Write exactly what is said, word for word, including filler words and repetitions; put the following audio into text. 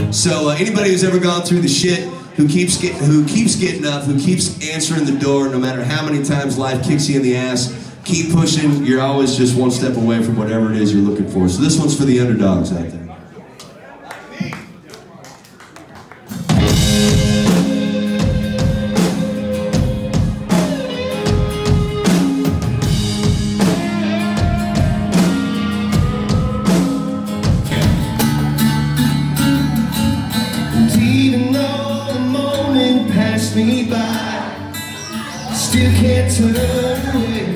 So uh, anybody who's ever gone through the shit, who keeps get, who keeps getting up, who keeps answering the door, no matter how many times life kicks you in the ass, keep pushing. You're always just one step away from whatever it is you're looking for. So this one's for the underdogs out there. Me by, still can't turn away.